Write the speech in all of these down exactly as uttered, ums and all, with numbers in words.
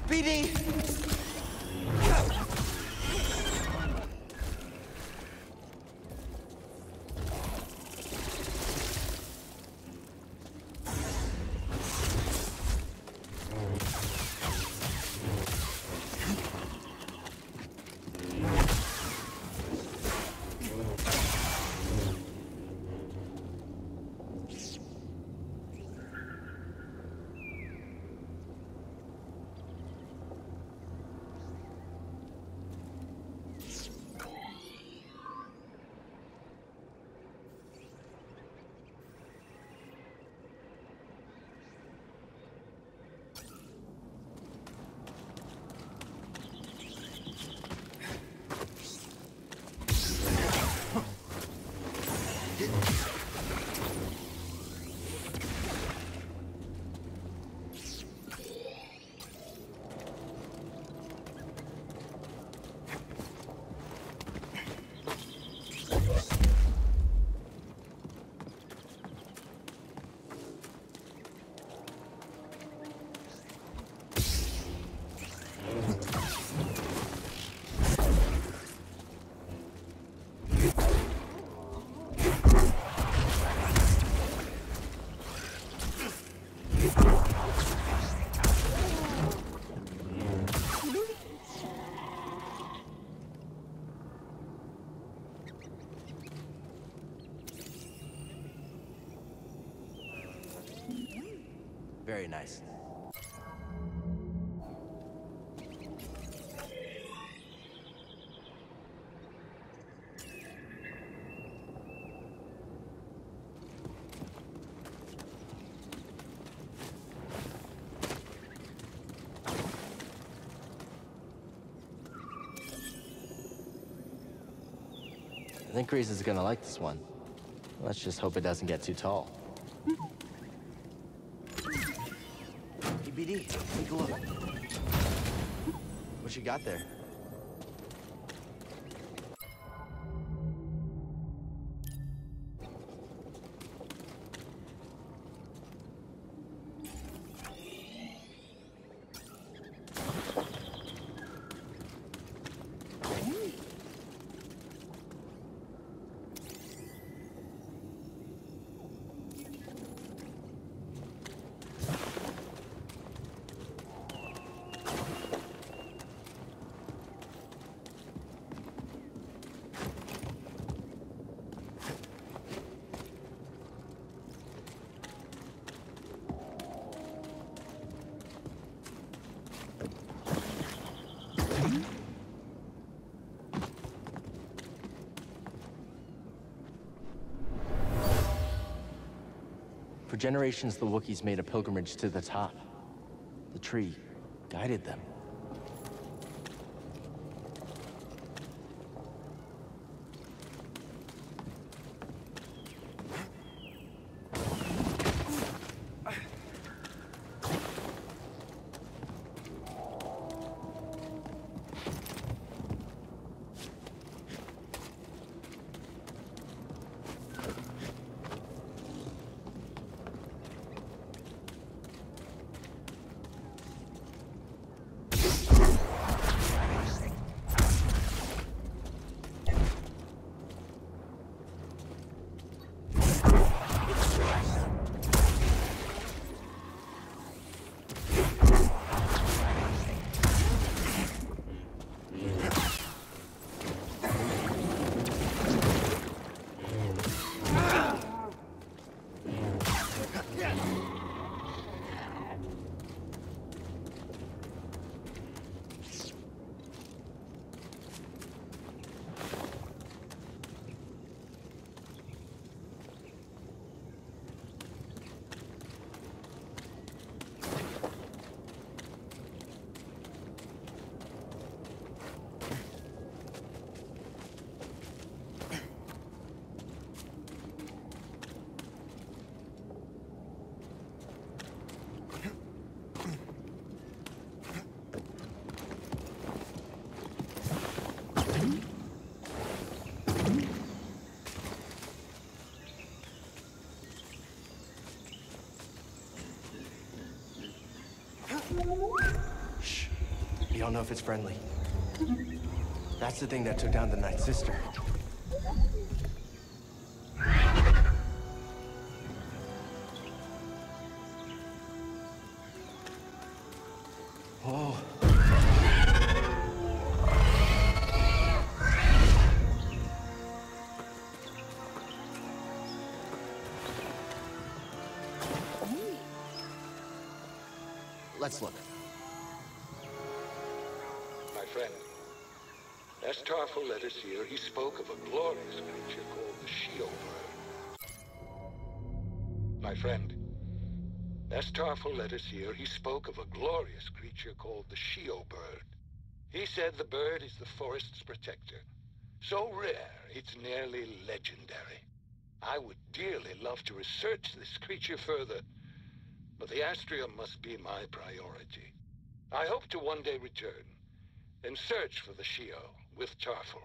B D! Very nice. I think Grease is gonna like this one. Let's just hope it doesn't get too tall. Hey, B D, take a look. What you got there? For generations, the Wookiees made a pilgrimage to the top. The tree guided them. We don't know if it's friendly. That's the thing that took down the Night Sister. Whoa. Let's look. My friend, as Tarful led us here, he spoke of a glorious creature called the Shio bird. My friend, as Tarful led us here, he spoke of a glorious creature called the Shio bird. He said the bird is the forest's protector. So rare, it's nearly legendary. I would dearly love to research this creature further, but the Astrium must be my priority. I hope to one day return and search for the Shio with Tarful.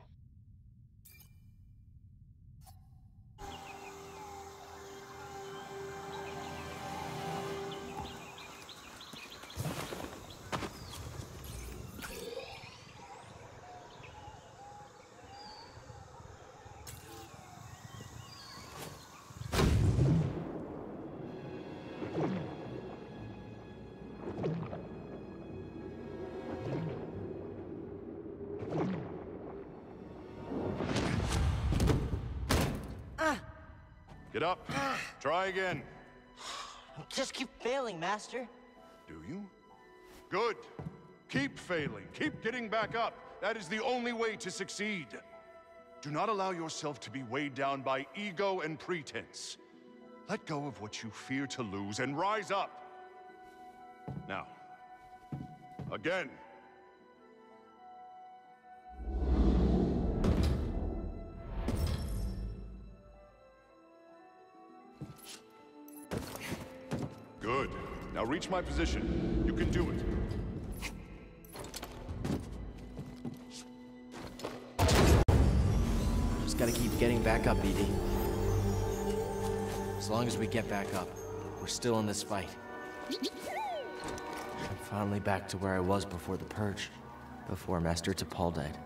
Get up. Try again. Just keep failing, Master. Do you? Good. Keep failing. Keep getting back up. That is the only way to succeed. Do not allow yourself to be weighed down by ego and pretense. Let go of what you fear to lose and rise up. Now, again. Good. Now reach my position. You can do it. Just gotta keep getting back up, E D. As long as we get back up, we're still in this fight. I'm finally back to where I was before the Purge, before Master T'Pol died.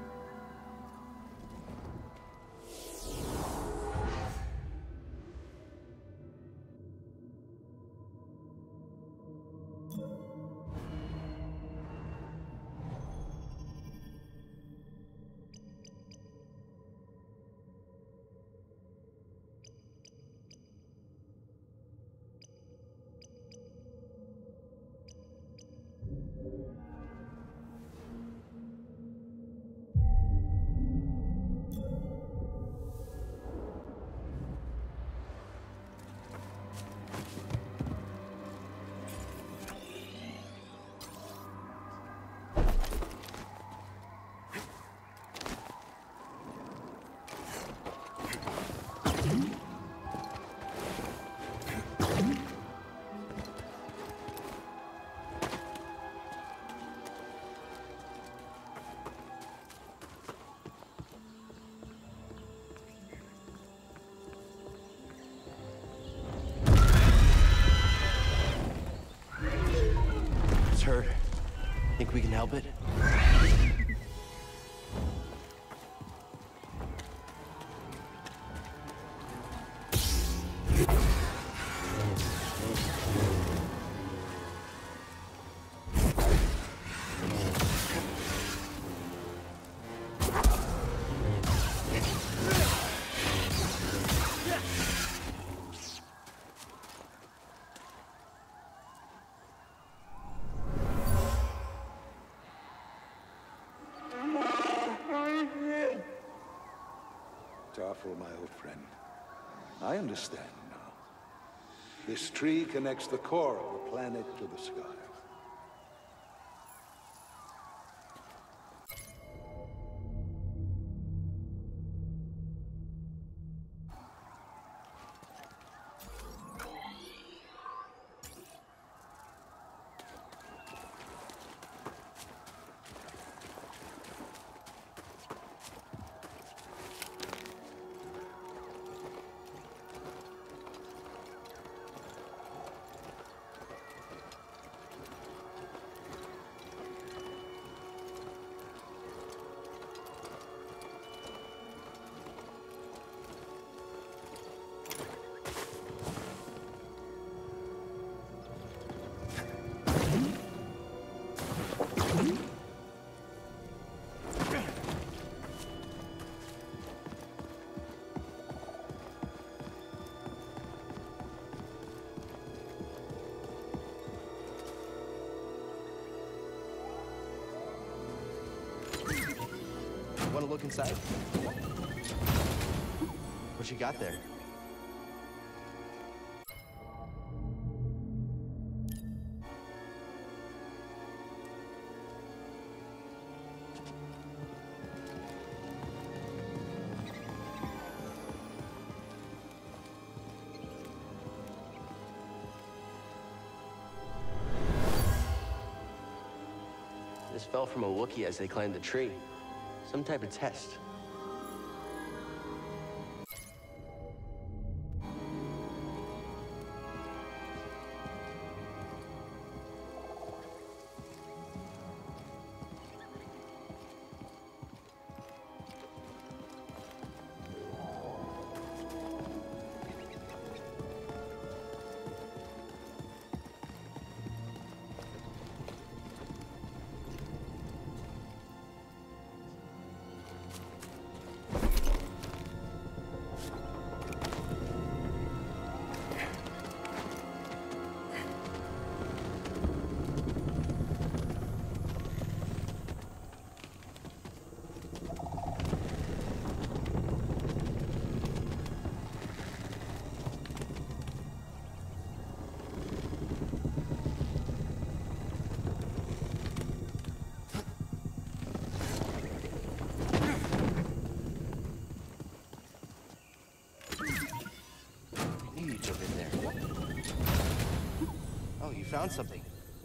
Hurt. Think we can help it? Tarful, my old friend, I understand now. This tree connects the core of the planet to the sky. Want to look inside? What you got there? This fell from a Wookiee as they climbed the tree. Some type of test. Found something.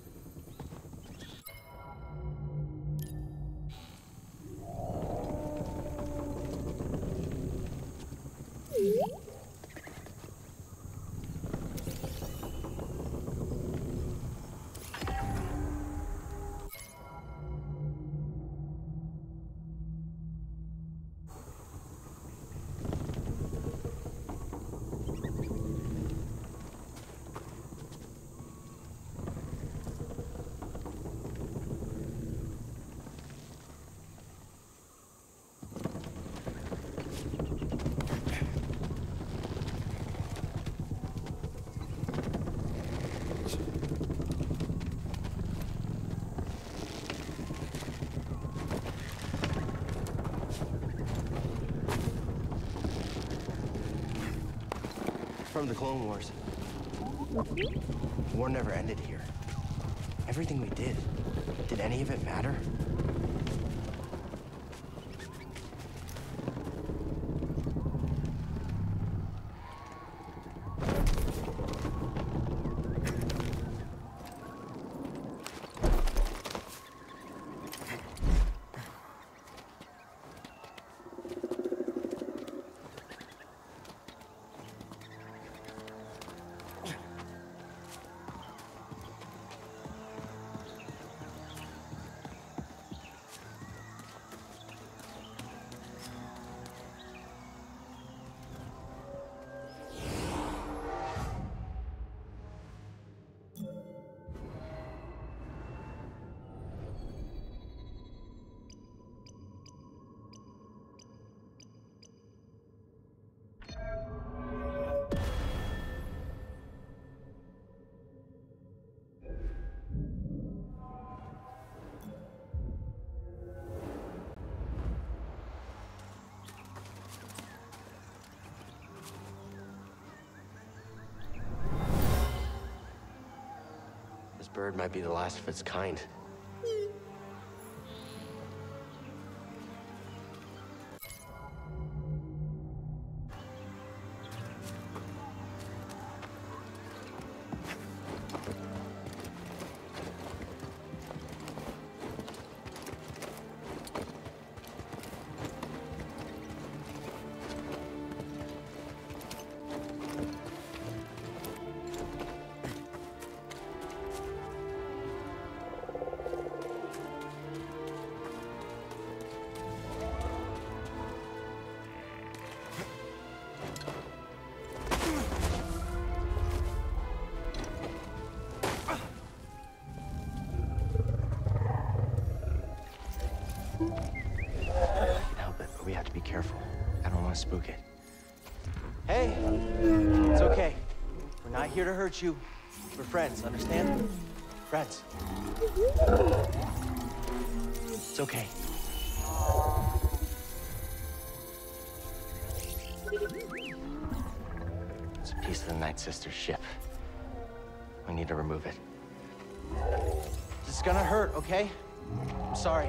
From the Clone Wars. War never ended here. Everything we did, did any of it matter? Bird might be the last of its kind. Careful. I don't want to spook it. Hey! It's okay. We're not here to hurt you. We're friends, understand? Friends. It's okay. the Night Sister's ship. We need to remove it. It's gonna hurt, okay? I'm sorry.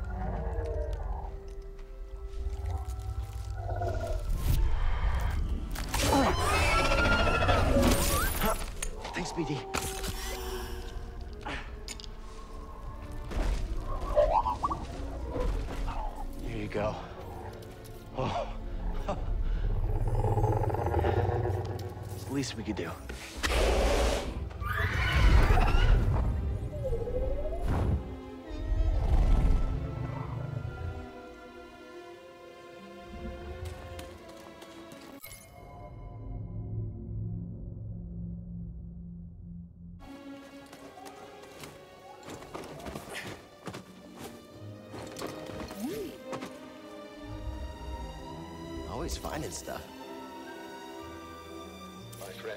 Thanks, B D. Here you go. Oh. It's the least we could do. Always finding stuff. My friend.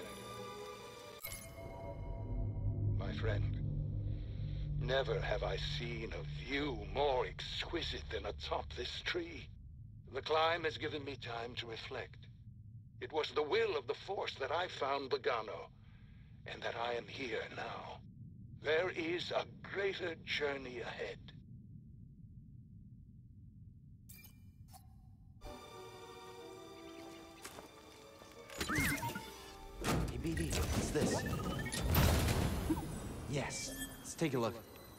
My friend. Never have I seen a view more exquisite than atop this tree. The climb has given me time to reflect. It was the will of the Force that I found Bogano, and that I am here now. There is a greater journey ahead. Hey, B D, what's this? Yes, let's take a look.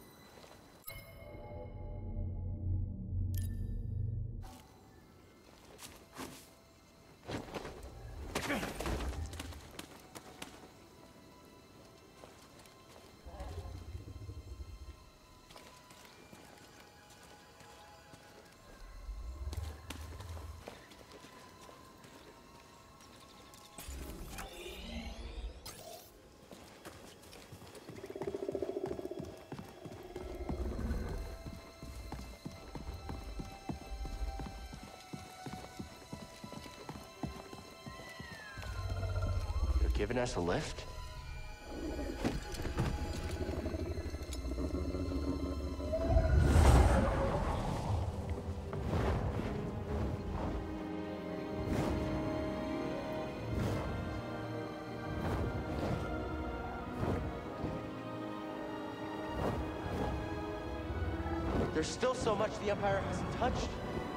Giving us a lift? There's still so much the Empire hasn't touched.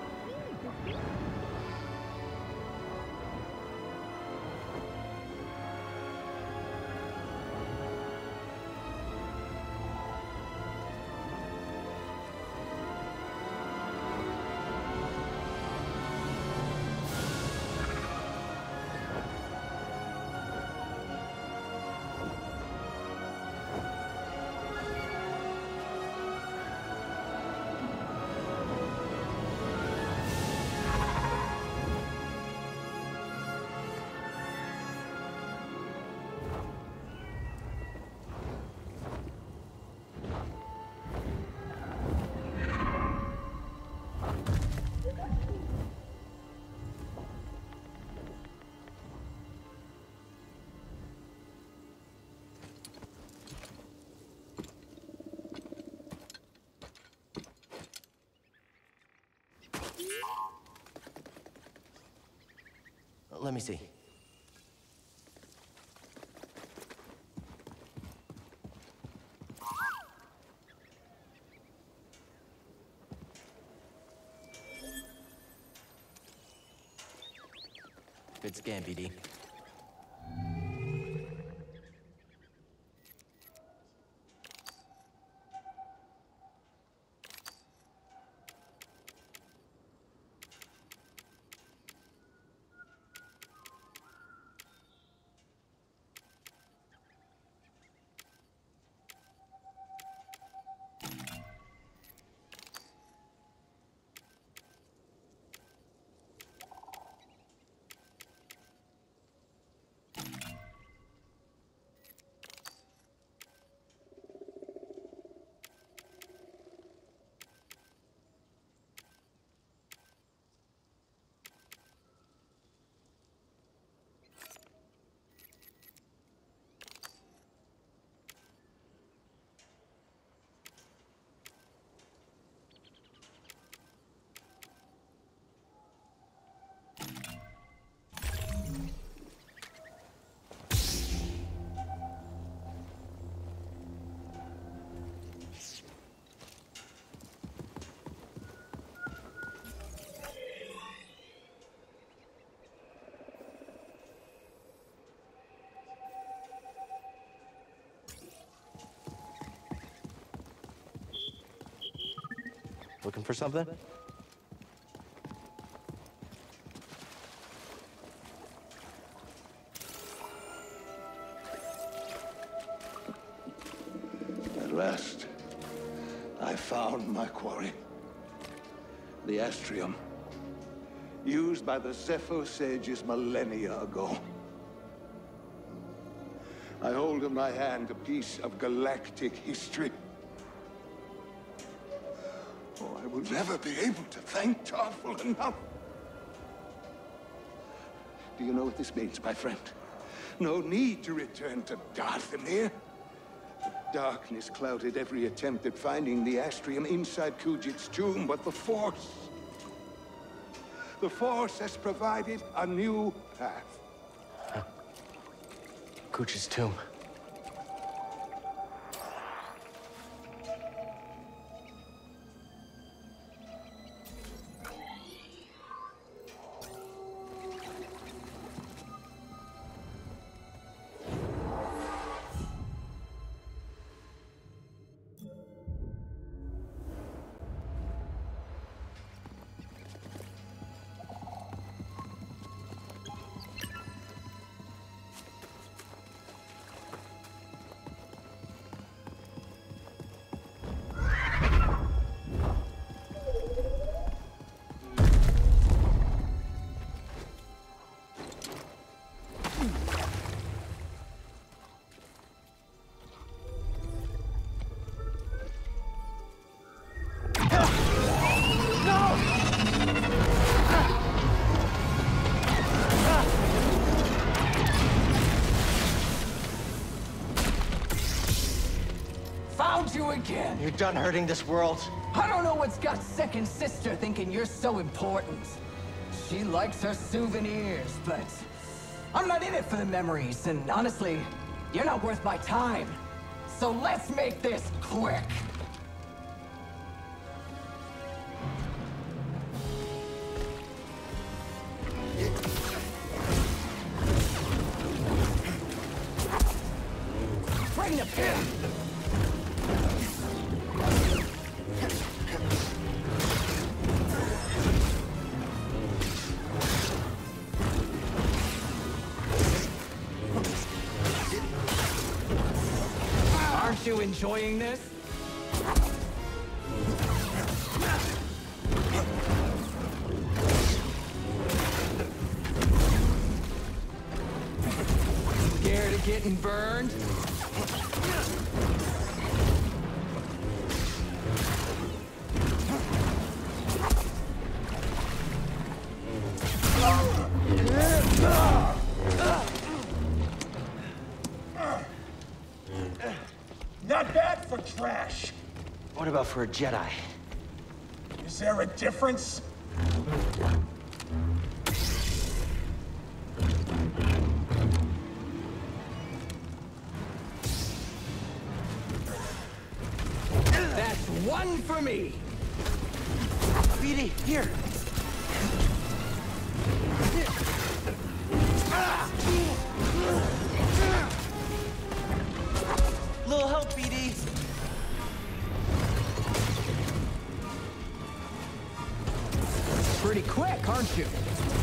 Let me see. Good scan, B D. Looking for something? At last, I found my quarry. The Astrium, used by the Zepho sages millennia ago. I hold in my hand a piece of galactic history. Oh, I will never be able to thank Tarful enough. Do you know what this means, my friend? No need to return to Darthamir. Darkness clouded every attempt at finding the Astrium inside Kujit's tomb, but the Force... The Force has provided a new path. Huh. Kujit's tomb. You again. You're done hurting this world. I don't know what's got second sister thinking you're so important. She likes her souvenirs, but I'm not in it for the memories, and honestly, you're not worth my time. So let's make this quick. Bring the pin! Aren't you enjoying this? Scared of getting burned? Not bad for trash. What about for a Jedi? Is there a difference? That's one for me. Speedy, here. Little help, B D. Pretty quick, aren't you?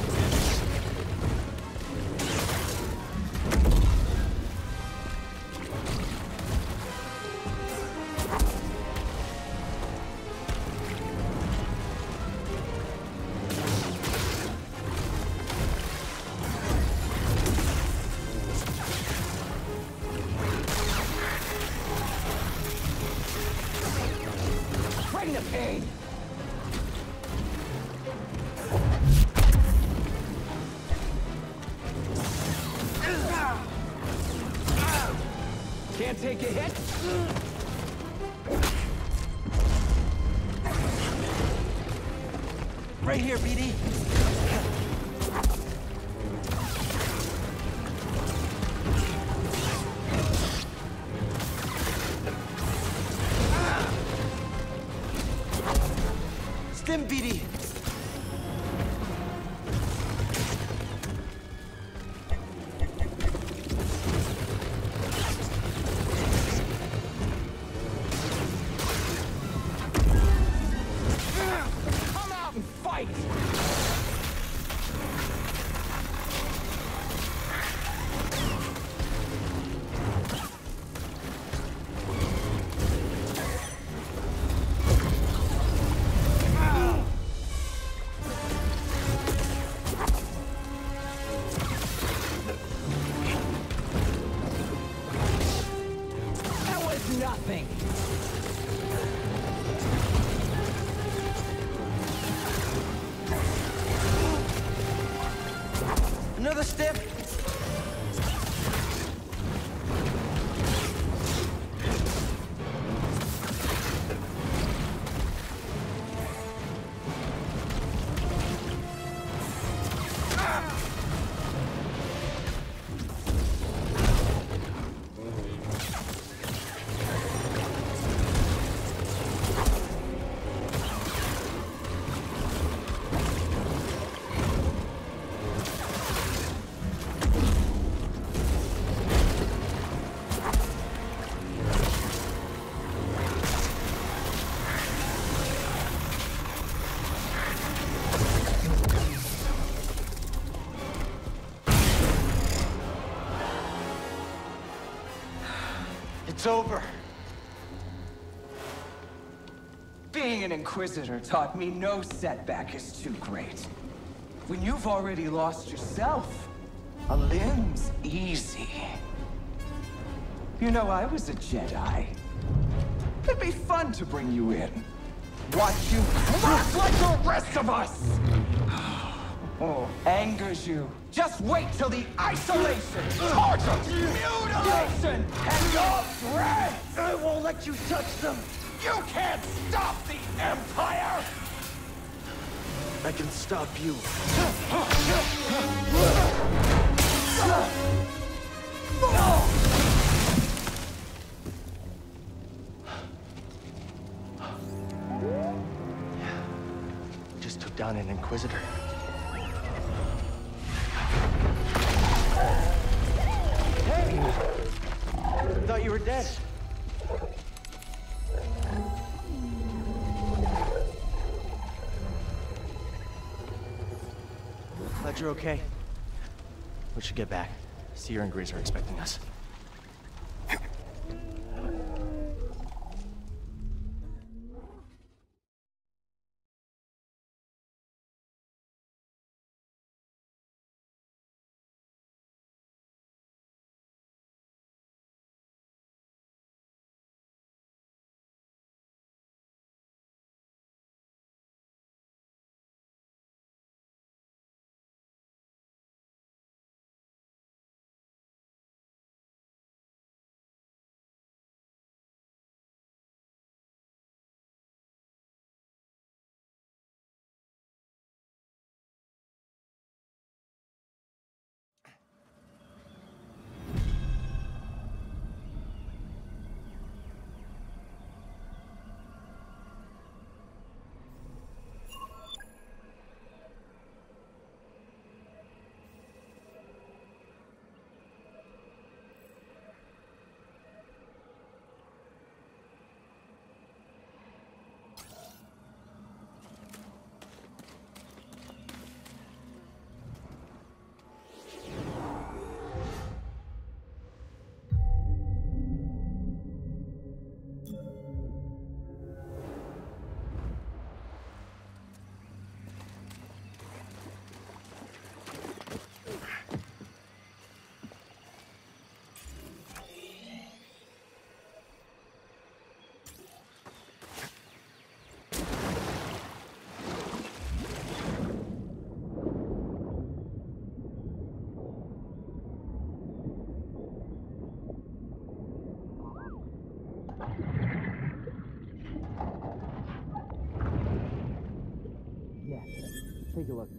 Bring the pain! Can't take a hit? Right here, B D. Stim, B D. the stick? It's over. Being an Inquisitor taught me no setback is too great. When you've already lost yourself, a limb's easy. You know, I was a Jedi. It'd be fun to bring you in. Watch you crack like the rest of us! Oh, angers you. Just wait till the isolation, torture, mutilation, and your breath! I won't let you touch them. You can't stop the Empire! I can stop you. We just took down an Inquisitor. Hey! I thought you were dead. Glad you're okay. We should get back. Seer and Grease are expecting us. Take a look.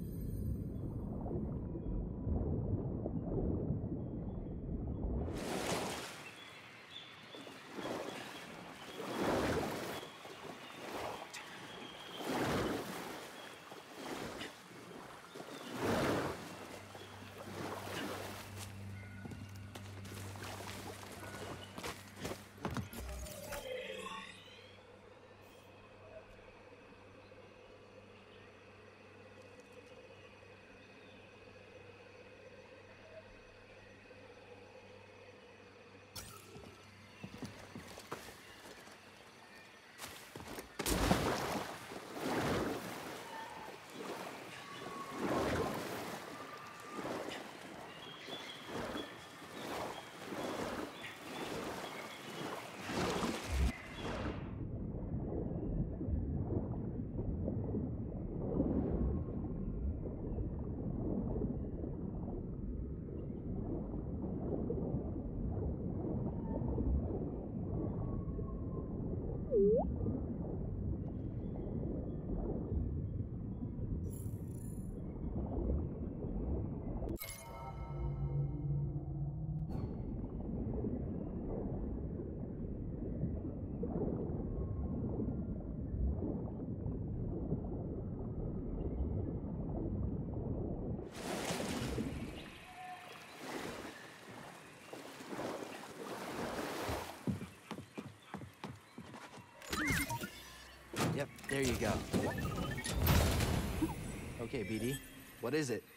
Yep, there you go. Okay, B D, what is it?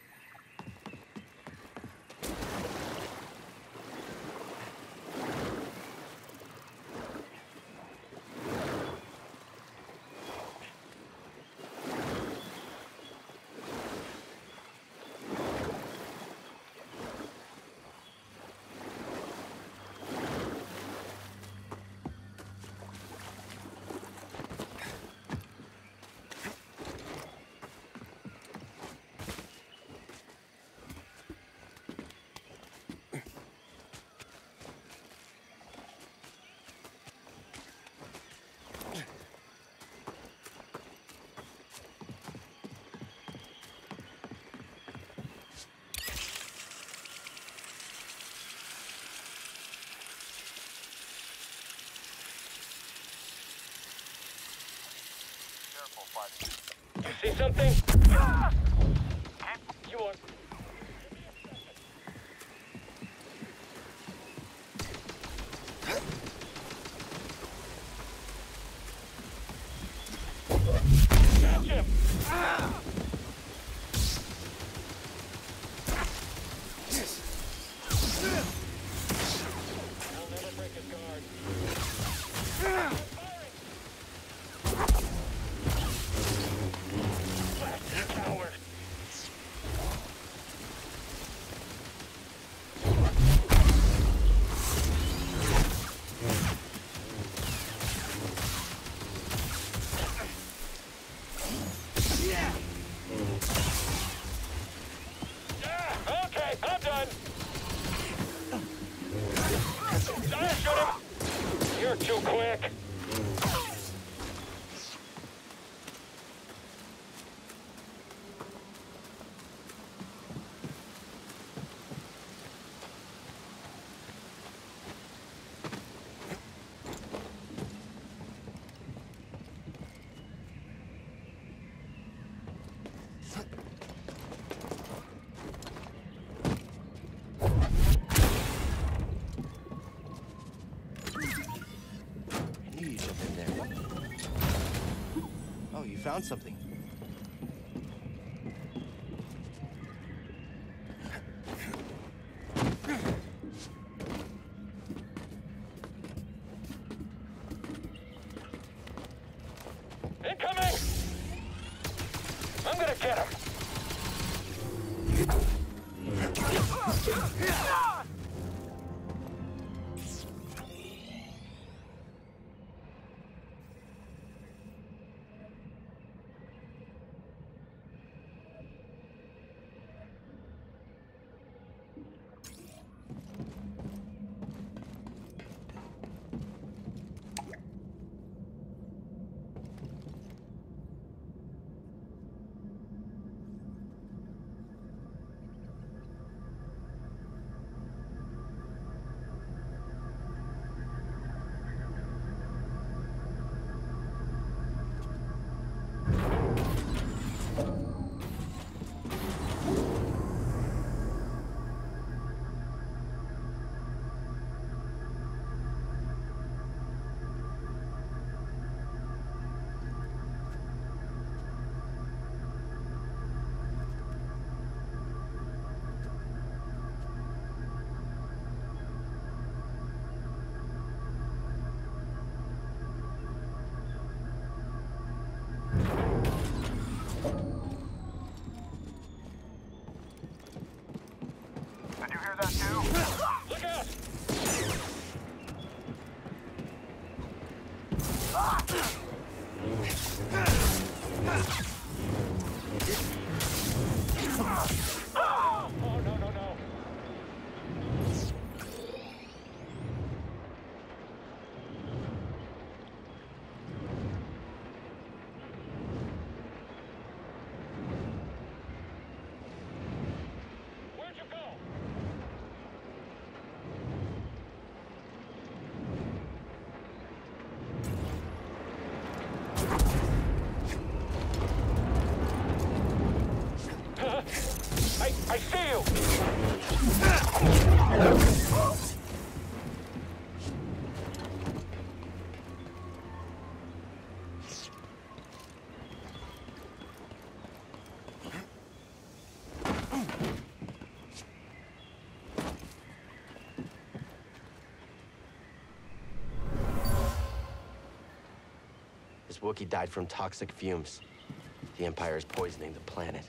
You see something? Ah! You are... Catch him! Ah! I'll never break his guard. Ah! You're too quick! Found something. Incoming! I'm gonna get him! Look out! Oh, no, no, no. Where'd you go? I, I see you! last Wookiee died from toxic fumes. The Empire is poisoning the planet.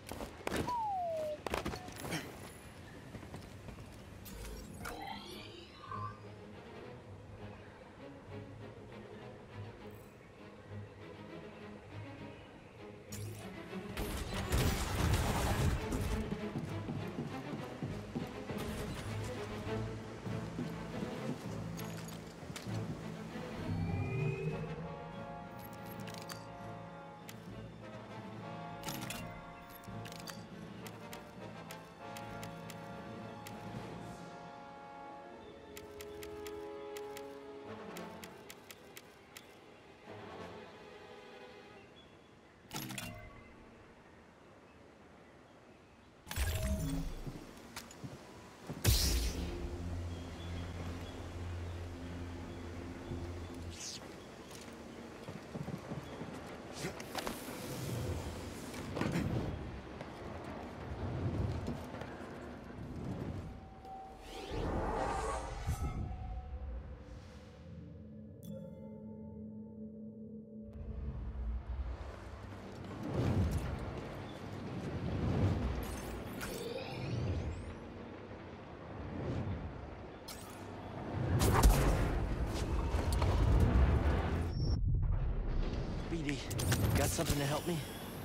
Got something to help me?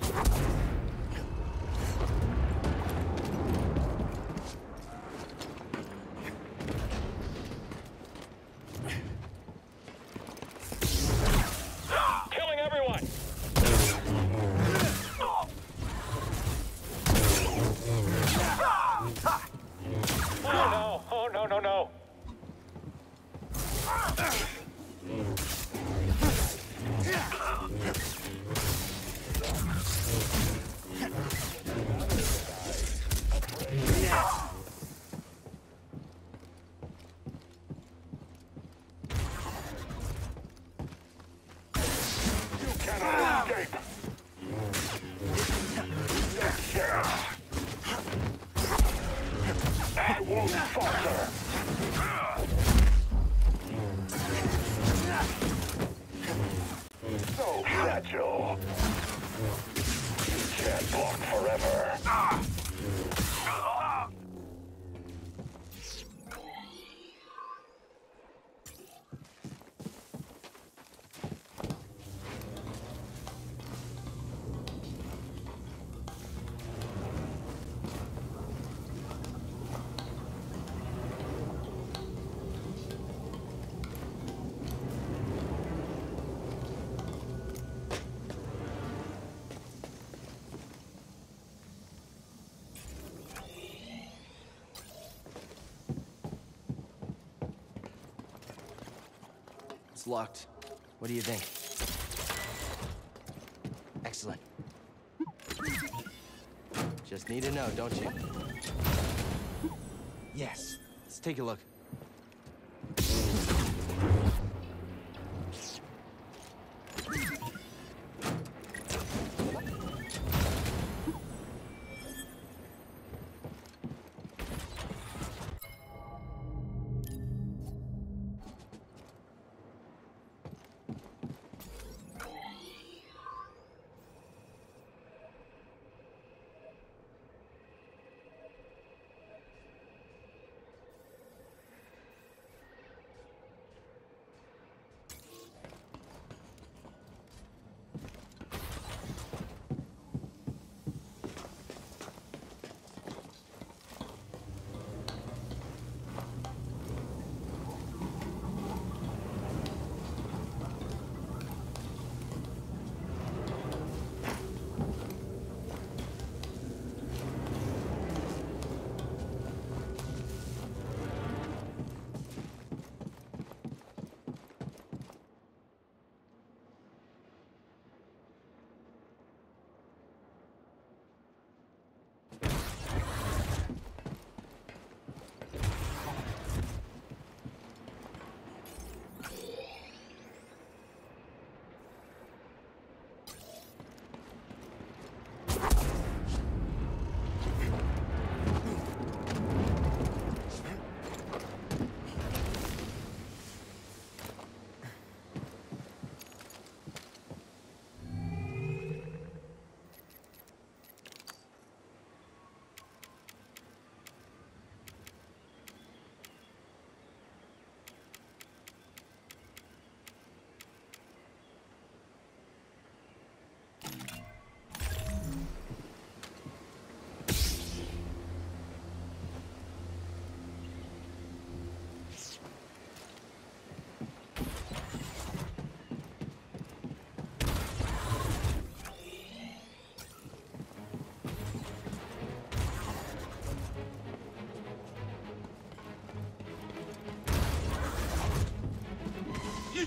Killing everyone! Oh no! Oh no, no, no! I won't falter. So fragile. You can't block forever. It's locked. What do you think? Excellent. Just need to know, don't you? Yes. Let's take a look.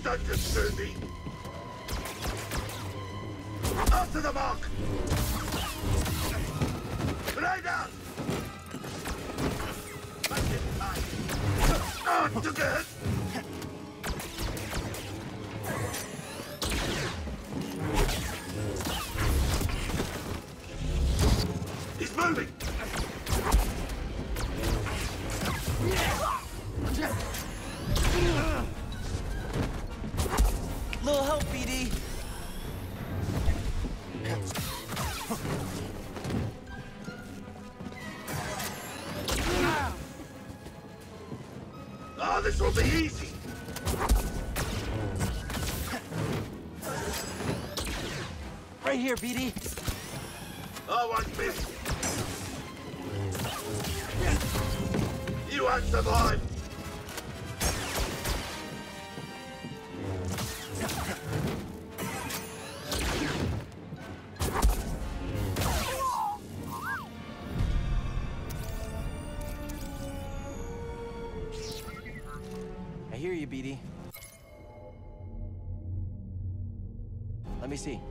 misunderstood me. After the mark. Right out. Back in time. Ah, took a hit. He's moving. Little help, B D. Ah, this will be easy. Right here, B D. I won't miss. You won't survive. I hear you, B D. Let me see.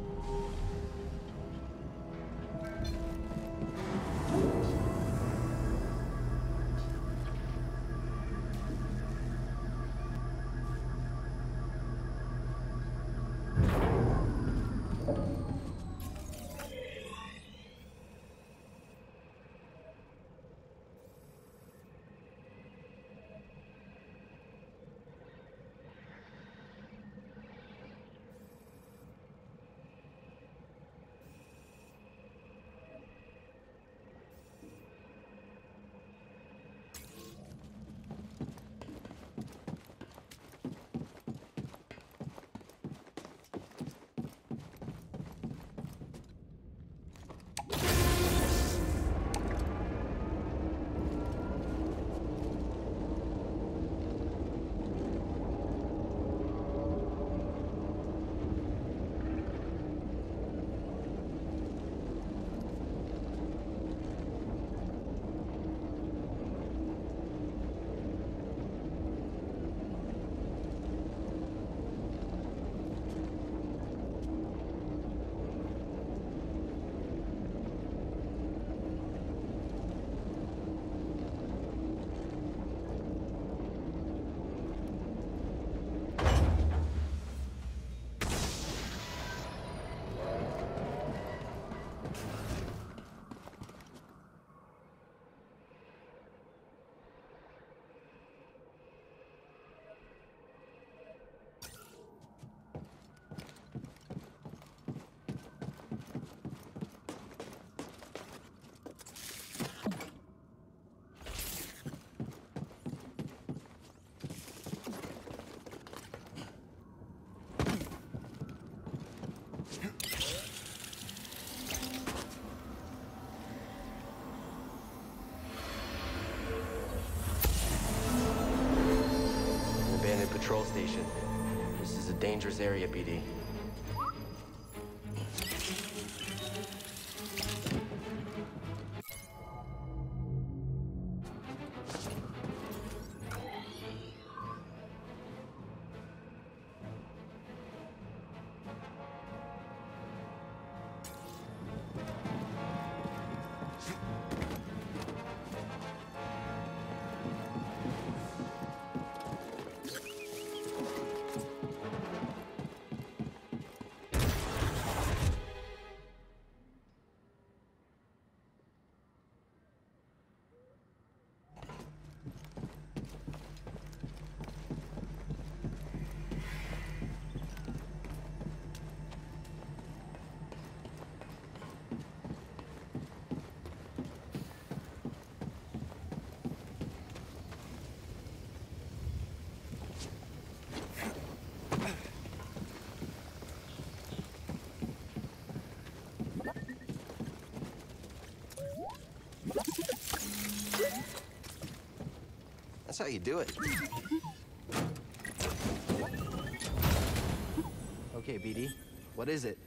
Patrol station. This is a dangerous area, B D. That's how you do it. Okay, B D, what is it?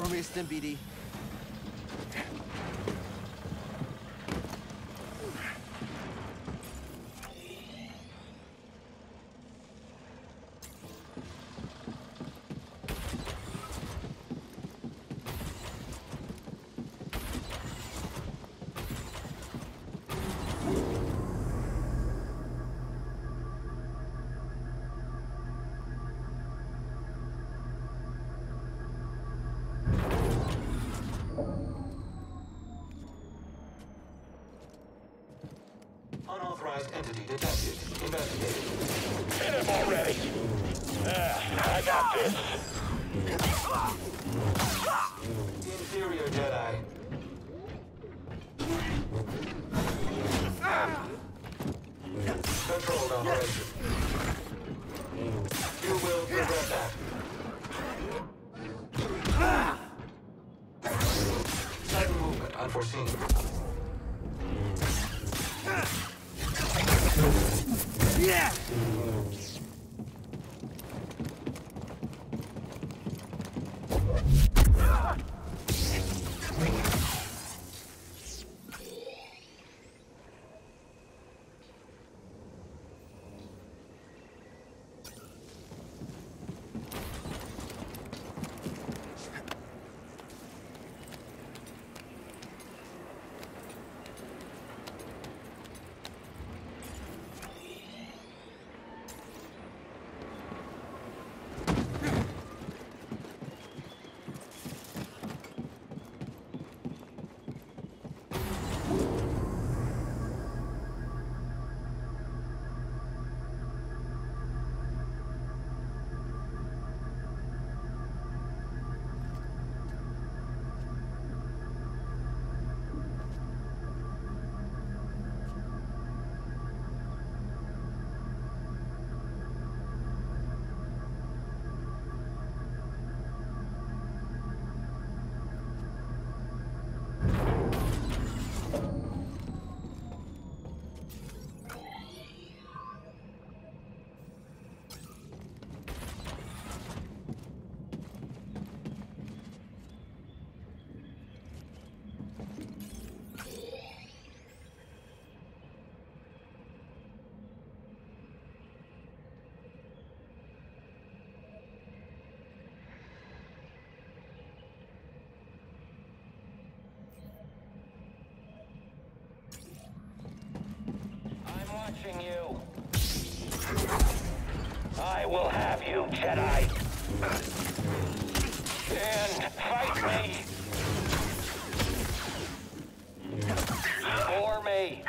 Want me to stim B D? Unauthorized entity detected. Investigated. Hit him already! Ah, I got this. Inferior Jedi. Controlled operation. You will regret that. Sudden movement unforeseen. Yeah! Watching you. I will have you, Jedi. And fight me. For me.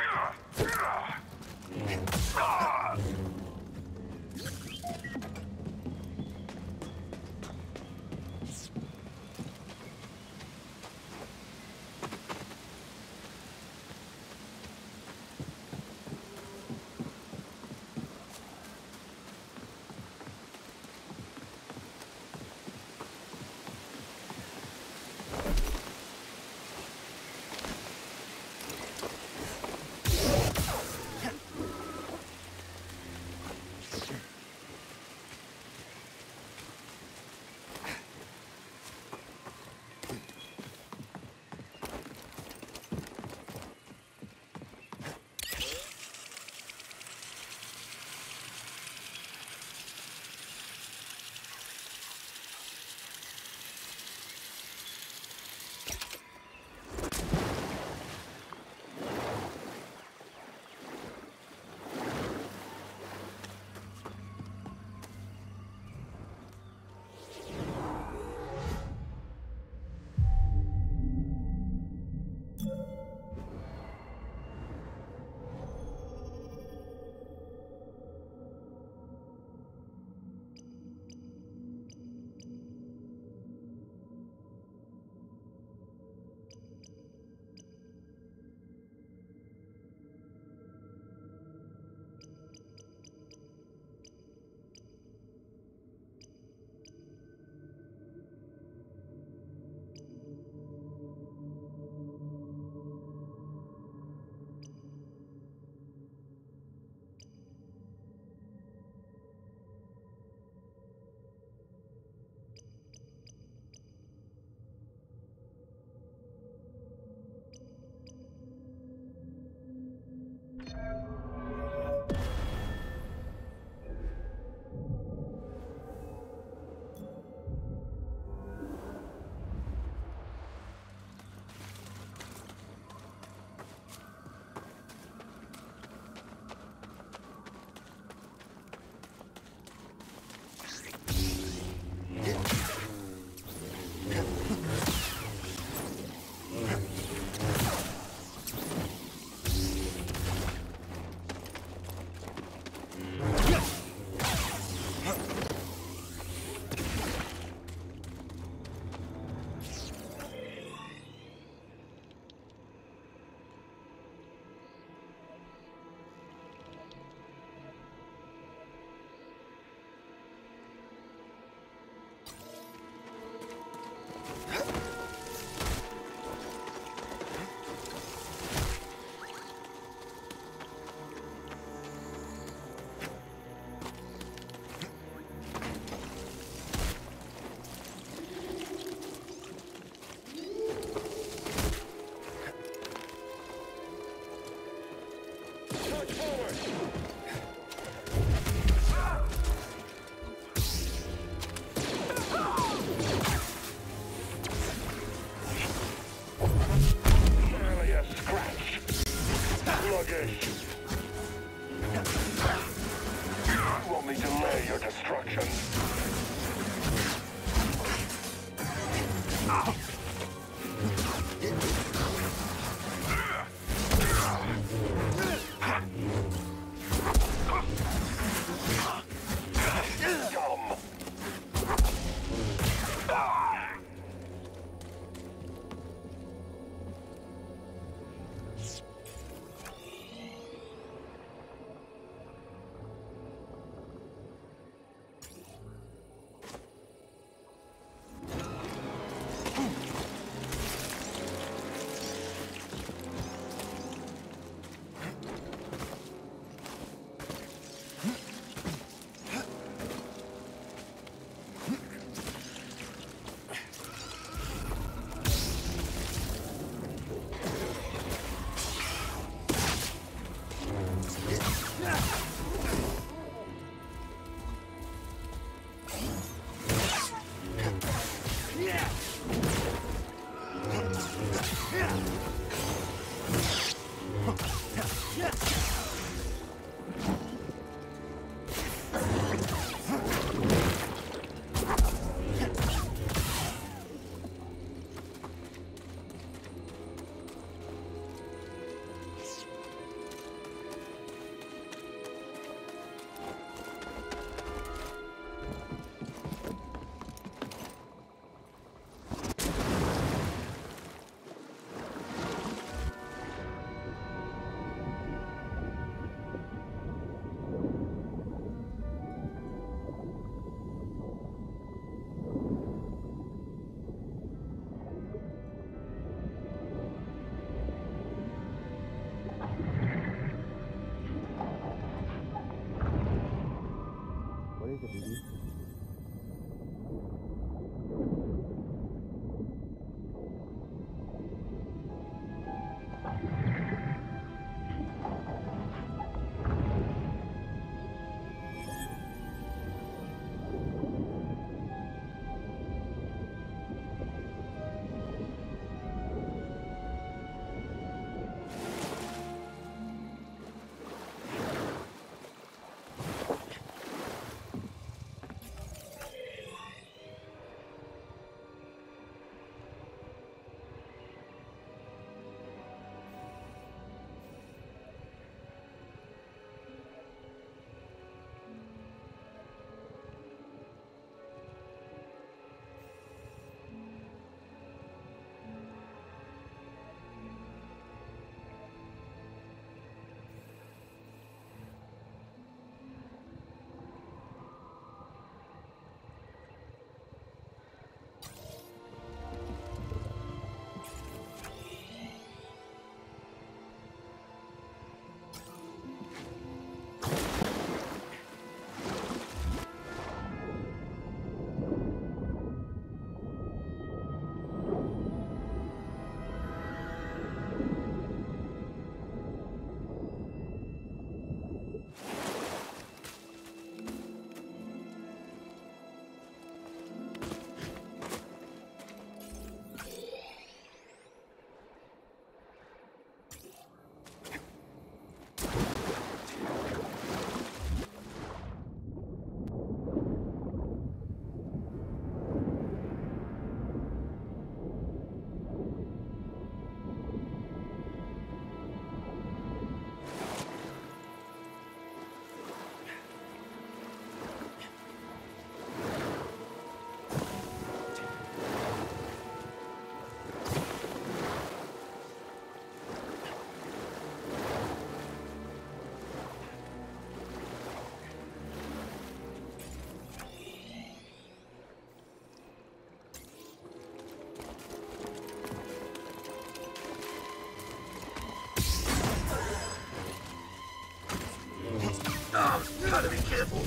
Careful.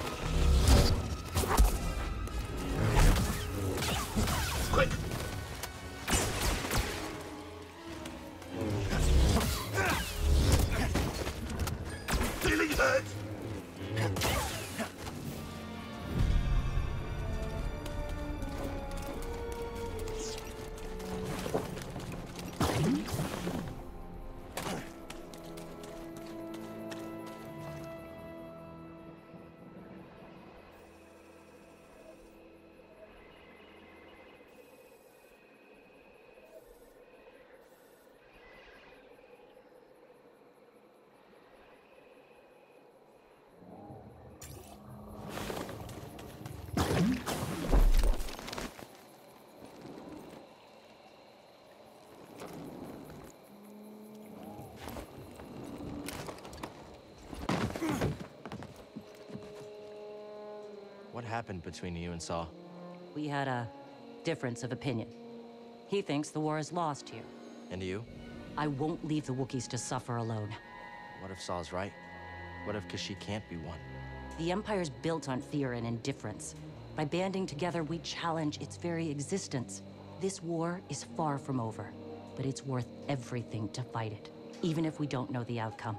Quick. Feeling hurt? What happened between you and Saw? We had a difference of opinion. He thinks the war is lost here. And you? I won't leave the Wookiees to suffer alone. What if Saw's right? What if Kashyyyk can't be won? The Empire's built on fear and indifference. By banding together, we challenge its very existence. This war is far from over, but it's worth everything to fight it, even if we don't know the outcome.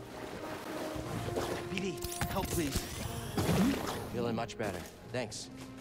Help, please. Feeling much better. Thanks.